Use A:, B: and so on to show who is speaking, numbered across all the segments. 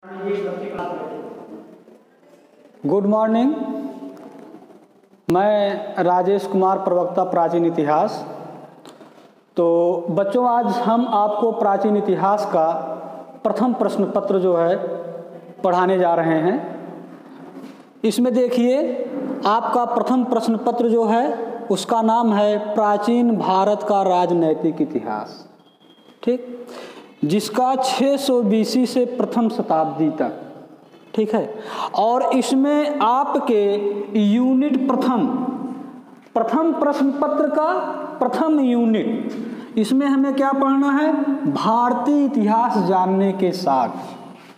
A: Good morning. मैं राजेश कुमार, प्रवक्ता प्राचीन इतिहास। तो बच्चों, आज हम आपको प्राचीन इतिहास का प्रथम प्रश्न पत्र जो है पढ़ाने जा रहे हैं। इसमें देखिए, आपका प्रथम प्रश्न पत्र जो है उसका नाम है प्राचीन भारत का राजनैतिक इतिहास, ठीक, जिसका 600 BC से प्रथम शताब्दी तक, ठीक है। और इसमें आपके यूनिट प्रथम प्रश्न पत्र का प्रथम यूनिट, इसमें हमें क्या पढ़ना है? भारतीय इतिहास जानने के साक्ष्य।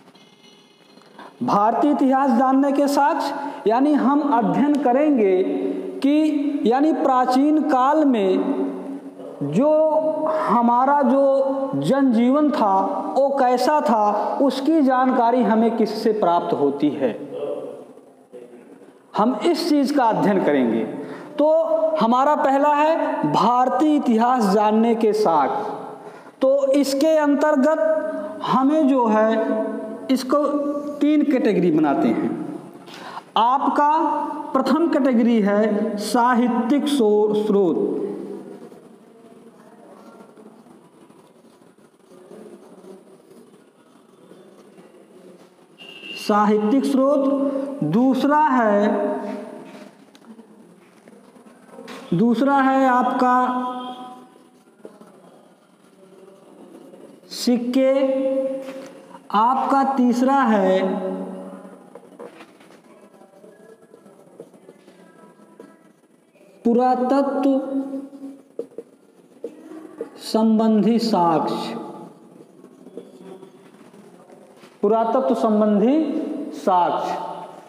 A: भारतीय इतिहास जानने के साक्ष्य यानी हम अध्ययन करेंगे कि यानी प्राचीन काल में जो हमारा जो जनजीवन था वो कैसा था, उसकी जानकारी हमें किससे प्राप्त होती है। हम इस चीज का अध्ययन करेंगे। तो हमारा पहला है भारतीय इतिहास जानने के साक्ष्य। तो इसके अंतर्गत हमें जो है इसको 3 कैटेगरी बनाते हैं। आपका प्रथम कैटेगरी है साहित्यिक स्रोत। साहित्यिक स्रोत। दूसरा है आपका सिक्के। आपका तीसरा है पुरातत्व संबंधी साक्ष्य। पुरातत्व संबंधी साक्ष्य।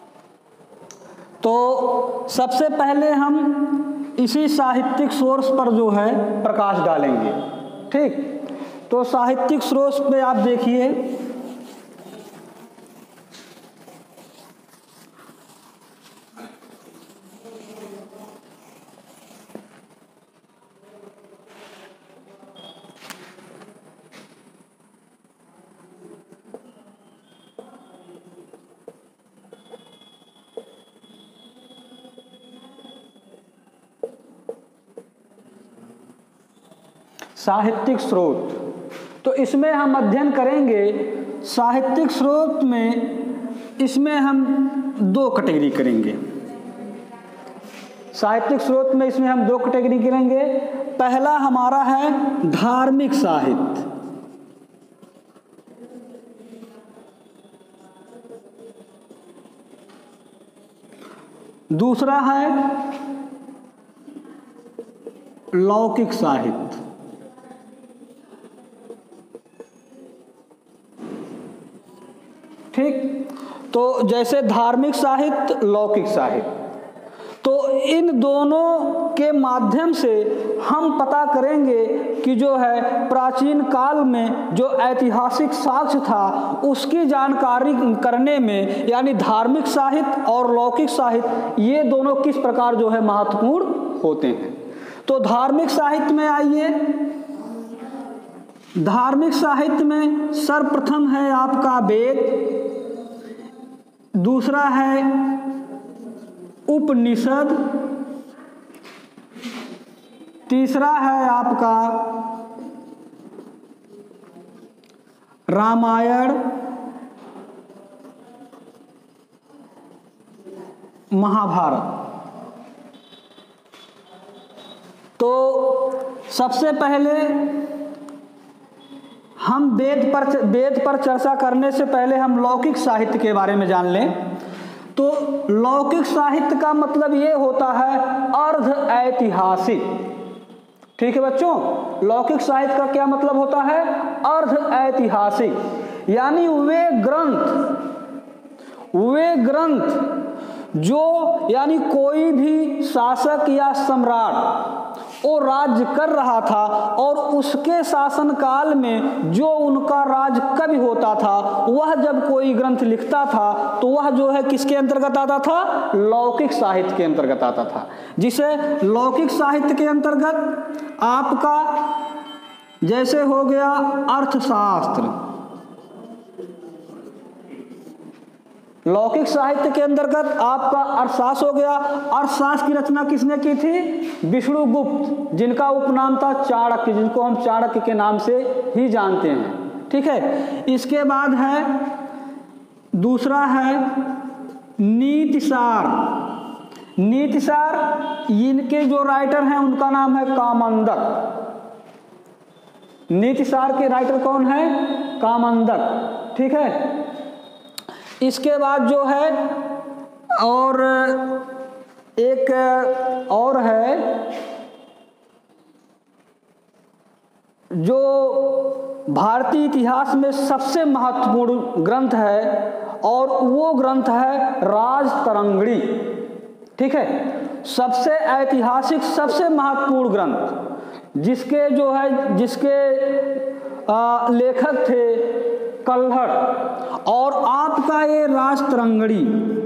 A: तो सबसे पहले हम इसी साहित्यिक सोर्स पर जो है प्रकाश डालेंगे, ठीक। तो साहित्यिक सोर्स पे आप देखिए, साहित्यिक स्रोत। तो इसमें हम अध्ययन करेंगे साहित्यिक स्रोत में, इसमें हम 2 कैटेगरी करेंगे। साहित्यिक स्रोत में इसमें हम 2 कैटेगरी करेंगे। पहला हमारा है धार्मिक साहित्य। दूसरा है लौकिक साहित्य। ठीक। तो जैसे धार्मिक साहित्य, लौकिक साहित्य, तो इन दोनों के माध्यम से हम पता करेंगे कि जो है प्राचीन काल में जो ऐतिहासिक साक्ष्य था उसकी जानकारी करने में, यानी धार्मिक साहित्य और लौकिक साहित्य, ये दोनों किस प्रकार जो है महत्वपूर्ण होते हैं। तो धार्मिक साहित्य में आइए। धार्मिक साहित्य में सर्वप्रथम है आपका वेद। दूसरा है उपनिषद। तीसरा है आपका रामायण, महाभारत। तो सबसे पहले हम वेद पर चर्चा करने से पहले हम लौकिक साहित्य के बारे में जान लें। तो लौकिक साहित्य का मतलब ये होता है अर्ध ऐतिहासिक, ठीक है बच्चों। लौकिक साहित्य का क्या मतलब होता है? अर्ध ऐतिहासिक, यानी वे ग्रंथ जो, यानी कोई भी शासक या सम्राट वो राज्य कर रहा था और उसके शासन काल में जो उनका राज कभी होता था, वह जब कोई ग्रंथ लिखता था तो वह जो है किसके अंतर्गत आता था? लौकिक साहित्य के अंतर्गत आता था। जिसे लौकिक साहित्य के अंतर्गत आपका जैसे हो गया अर्थशास्त्र, लौकिक साहित्य के अंतर्गत आपका अर्थशास्त्र हो गया। अर्थशास्त्र की रचना किसने की थी? विष्णुगुप्त, जिनका उपनाम था चाणक्य, जिनको हम चाणक्य के नाम से ही जानते हैं। ठीक है, इसके बाद है दूसरा है नीतिसार। नीतिसार, इनके जो राइटर हैं उनका नाम है कामंदक। नीतिसार के राइटर कौन है? कामंदक। ठीक है, इसके बाद जो है और एक और है जो भारतीय इतिहास में सबसे महत्वपूर्ण ग्रंथ है, और वो ग्रंथ है राजतरंगिणी। ठीक है, सबसे ऐतिहासिक, सबसे महत्वपूर्ण ग्रंथ, जिसके जो है जिसके लेखक थे कल्हड़। और आपका ये राजतरंगिणी,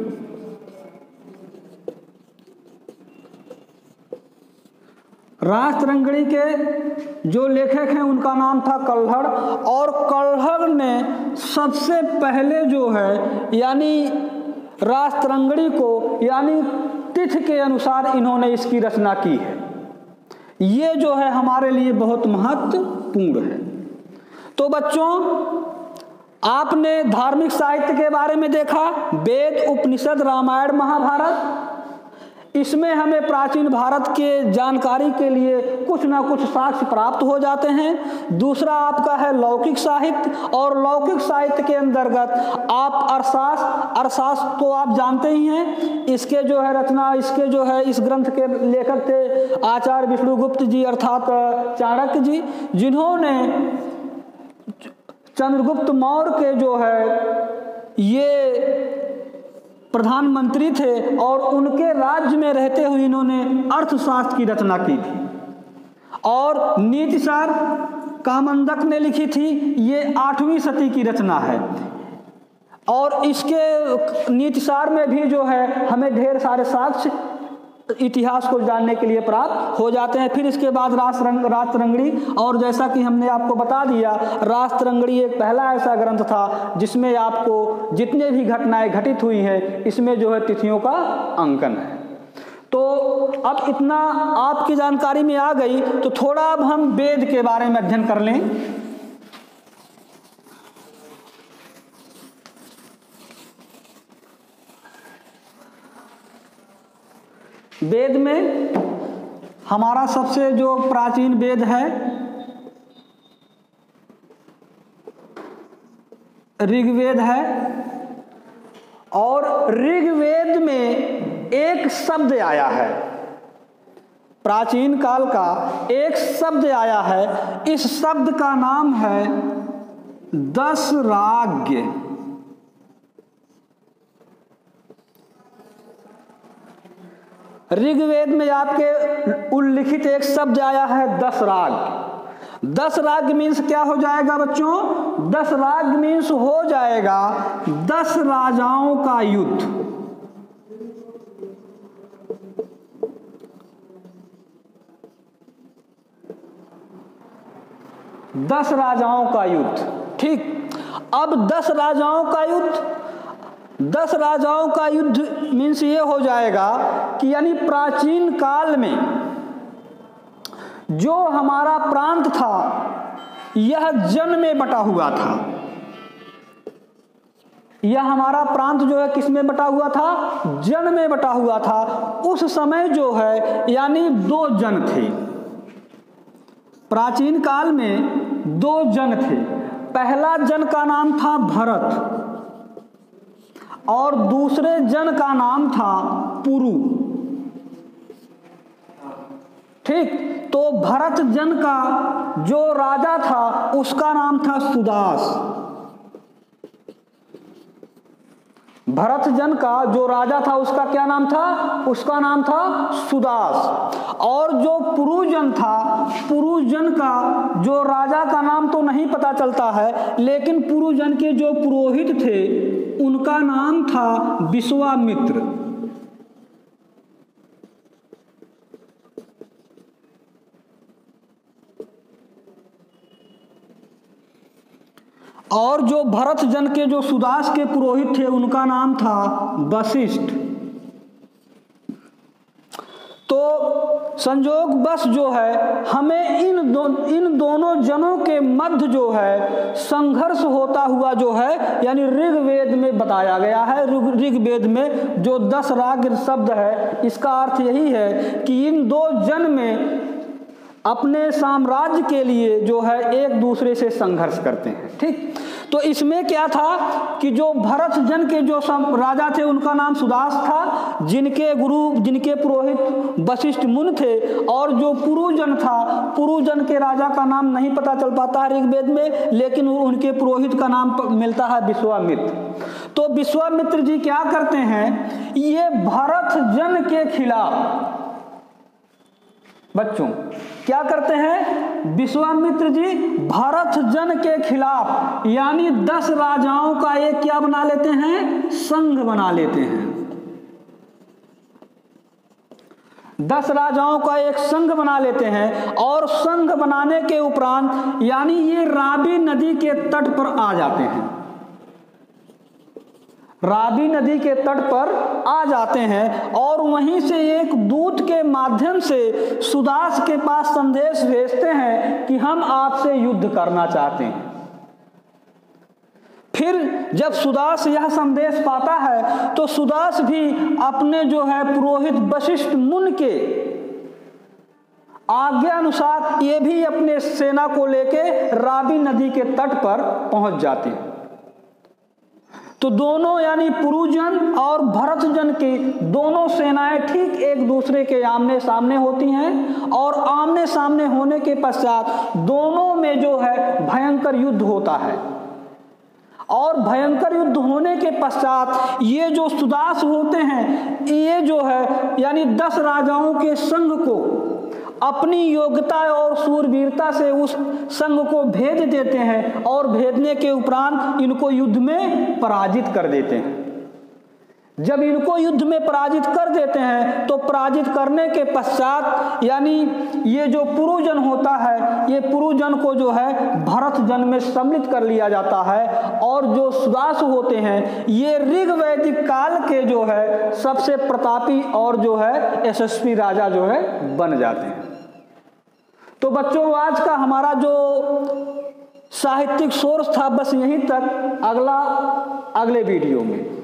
A: राजतरंगिणी के जो लेखक हैं उनका नाम था कल्हड़। और कल्हड़ ने सबसे पहले जो है यानी राजतरंगिणी को यानी तिथि के अनुसार इन्होंने इसकी रचना की है। ये जो है हमारे लिए बहुत महत्वपूर्ण है। तो बच्चों, आपने धार्मिक साहित्य के बारे में देखा, वेद, उपनिषद, रामायण, महाभारत। इसमें हमें प्राचीन भारत के जानकारी के लिए कुछ ना कुछ साक्ष्य प्राप्त हो जाते हैं। दूसरा आपका है लौकिक साहित्य, और लौकिक साहित्य के अंतर्गत आप अर्थशास्त्र। अर्थशास्त्र तो आप जानते ही हैं, इसके जो है रचना, इसके जो है इस ग्रंथ के लेखक थे आचार्य विष्णुगुप्त जी अर्थात चाणक्य जी, जिन्होंने चंद्रगुप्त मौर्य के जो है ये प्रधानमंत्री थे, और उनके राज्य में रहते हुए इन्होंने अर्थशास्त्र की रचना की थी। और नीतिसार कामंदक ने लिखी थी, ये 8वीं सदी की रचना है। और इसके नीतिसार में भी जो है हमें ढेर सारे साक्ष्य इतिहास को जानने के लिए प्राप्त हो जाते हैं। फिर इसके बाद राजतरंगिणी, और जैसा कि हमने आपको बता दिया, राजतरंगिणी एक पहला ऐसा ग्रंथ था जिसमें आपको जितने भी घटनाएं घटित हुई हैं इसमें जो है तिथियों का अंकन है। तो अब इतना आपकी जानकारी में आ गई, तो थोड़ा अब हम वेद के बारे में अध्ययन कर लें। वेद में हमारा सबसे जो प्राचीन वेद है ऋग्वेद है। और ऋग्वेद में एक शब्द आया है, प्राचीन काल का एक शब्द आया है। इस शब्द का नाम है दशराग्य। ऋग्वेद में आपके उल्लिखित एक शब्द आया है दशराग। दशराग मीन्स क्या हो जाएगा बच्चों? दशराग मीन्स हो जाएगा 10 राजाओं का युद्ध। दस राजाओं का युद्ध। ठीक, अब 10 राजाओं का युद्ध, 10 राजाओं का युद्ध मीन्स ये हो जाएगा कि यानी प्राचीन काल में जो हमारा प्रांत था यह जन में बटा हुआ था। यह हमारा प्रांत जो है किस में बटा हुआ था? जन में बटा हुआ था। उस समय जो है यानी 2 जन थे। प्राचीन काल में 2 जन थे। पहला जन का नाम था भरत, और दूसरे जन का नाम था पुरु। ठीक, तो भरत जन का जो राजा था उसका नाम था सुदास। भरत जन का जो राजा था उसका क्या नाम था? उसका नाम था सुदास। और जो पुरुजन था, पुरुजन का जो राजा का नाम तो नहीं पता चलता है, लेकिन पुरुजन के जो पुरोहित थे उनका नाम था विश्वामित्र। और जो भरत जन के जो सुदास के पुरोहित थे उनका नाम था वशिष्ठ। तो संयोगवश जो है हमें इन दोनों जनों के मध्य जो है संघर्ष होता हुआ जो है यानी ऋग्वेद में बताया गया है। ऋग्वेद में जो 10 राग शब्द है इसका अर्थ यही है कि इन दो जन में अपने साम्राज्य के लिए जो है एक दूसरे से संघर्ष करते हैं। ठीक, तो इसमें क्या था कि जो भरत जन के जो राजा थे उनका नाम सुदास था, जिनके पुरोहित वशिष्ठ मुनि थे, और जो पुरुजन था, पुरुजन के राजा का नाम नहीं पता चल पाता है ऋग्वेद में, लेकिन उनके पुरोहित का नाम मिलता है विश्वामित्र। तो विश्वामित्र जी क्या करते हैं, ये भरत जन के खिलाफ बच्चों क्या करते हैं, विश्वामित्र जी भरत जन के खिलाफ यानी 10 राजाओं का एक क्या बना लेते हैं, संघ बना लेते हैं। 10 राजाओं का एक संघ बना लेते हैं और संघ बनाने के उपरांत यानी ये रावी नदी के तट पर आ जाते हैं। रावी नदी के तट पर आ जाते हैं और वहीं से एक दूत के माध्यम से सुदास के पास संदेश भेजते हैं कि हम आपसे युद्ध करना चाहते हैं। फिर जब सुदास यह संदेश पाता है तो सुदास भी अपने जो है पुरोहित वशिष्ठ मुनि के आज्ञा अनुसार ये भी अपने सेना को लेके रावी नदी के तट पर पहुंच जाते हैं। तो दोनों यानी पुरुजन और भरत जन की दोनों सेनाएं ठीक एक दूसरे के आमने सामने होती हैं और आमने सामने होने के पश्चात दोनों में जो है भयंकर युद्ध होता है। और भयंकर युद्ध होने के पश्चात ये जो सुदास होते हैं ये जो है यानी 10 राजाओं के संघ को अपनी योग्यता और शूरवीरता से उस संघ को भेज देते हैं और भेजने के उपरांत इनको युद्ध में पराजित कर देते हैं। जब इनको युद्ध में पराजित कर देते हैं तो पराजित करने के पश्चात यानी ये जो पुरुजन होता है ये पुरुजन को जो है भरत जन में सम्मिलित कर लिया जाता है और जो सुदास होते हैं ये ऋग्वैदिक काल के जो है सबसे प्रतापी और जो है यशस्वी राजा जो है बन जाते हैं। तो बच्चों आज का हमारा जो साहित्यिक सोर्स था बस यहीं तक, अगले वीडियो में